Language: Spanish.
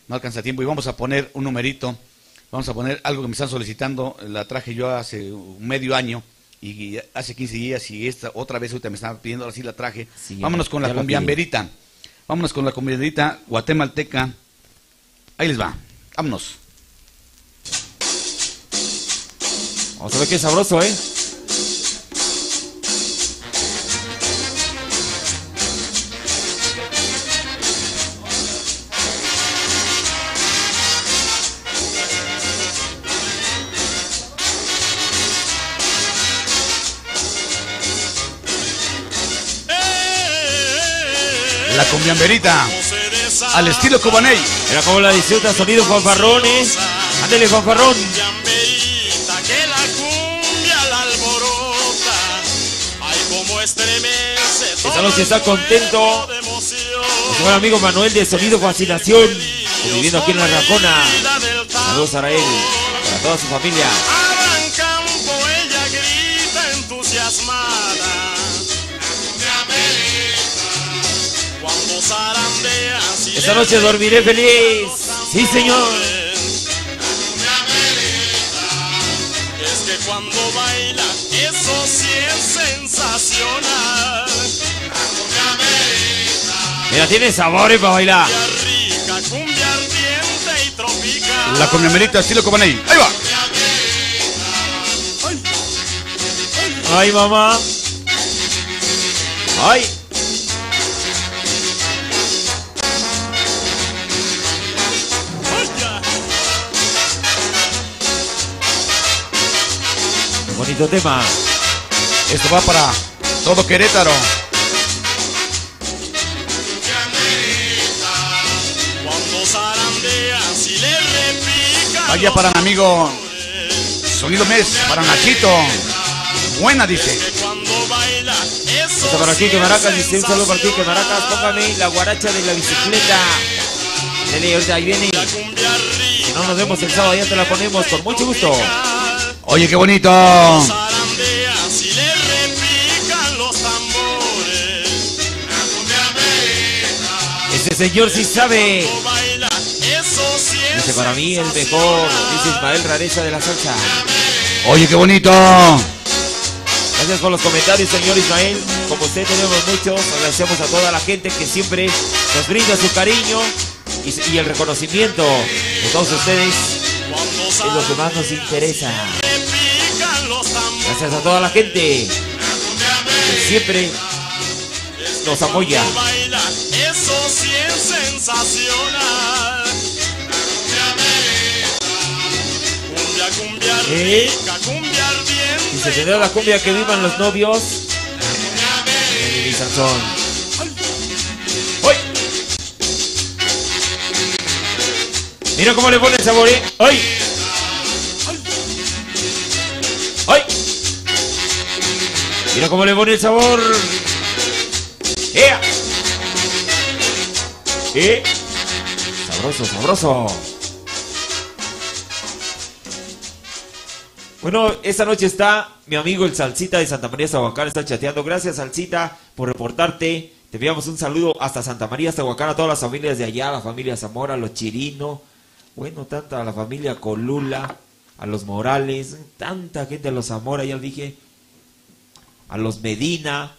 no alcanza tiempo y vamos a poner un numerito, vamos a poner algo que me están solicitando, la traje yo hace medio año y hace 15 días y esta otra vez ahorita me están pidiendo, ahora sí la traje. Sí, vámonos con la cumbiamberita, vámonos con la cumbiamberita guatemalteca, ahí les va, vámonos. Vamos a ver qué sabroso, ¿eh? La cumbiamberita al estilo Cubaney. Era como la disfruta, sonido fanfarrón, ¿eh? Ándale, fanfarrón. Esta noche está contento nuestro buen amigo Manuel de Sonido Fascinación, viviendo aquí en La Rajona. Saludos a él, para toda su familia. Esta noche dormiré feliz. Sí, señor. Es que cuando baila, eso sí es sensacional. Mira, tiene sabores para bailar. La cumbiamberita estilo Cubaney. Ahí va. Ay, mamá. Ay. Bonito tema. Esto va para todo Querétaro. Vaya para mi amigo Sonido Mes, para Nachito. Buena, dice. Esto para aquí que Maracas, dice un saludo para ti que Maracas, póngame la guaracha de la bicicleta. Dele, ahorita ahí viene. Si no nos vemos el sábado, ya te la ponemos con mucho gusto. Oye, qué bonito. Ese señor sí sabe. Dice para mí el mejor, dice Ismael Rareza de la salsa. Oye, qué bonito. Gracias por los comentarios, señor Ismael. Como usted tenemos muchos, agradecemos a toda la gente que siempre nos brinda su cariño y el reconocimiento de todos ustedes. Es lo que más nos interesa. Gracias a toda la gente que siempre nos apoya. Eso sí es sensacional. Cumbia rica, cumbia ardiente. Si se te da la cumbia que vivan los novios. Mi Sansón. ¡Ay! Mira cómo le pone el sabor, ¿eh? ¡Ay! ¡Ay! Mira cómo le pone el sabor. ¡Ea! Sabroso, sabroso. Bueno, esta noche está mi amigo el Salsita de Santa María Zahuacán, está chateando. Gracias, Salsita, por reportarte. Te enviamos un saludo hasta Santa María Zahuacán, a todas las familias de allá, a la familia Zamora, a los Chirino, bueno, tanta, a la familia Colula, a los Morales, tanta gente, a los Zamora, ya dije, a los Medina,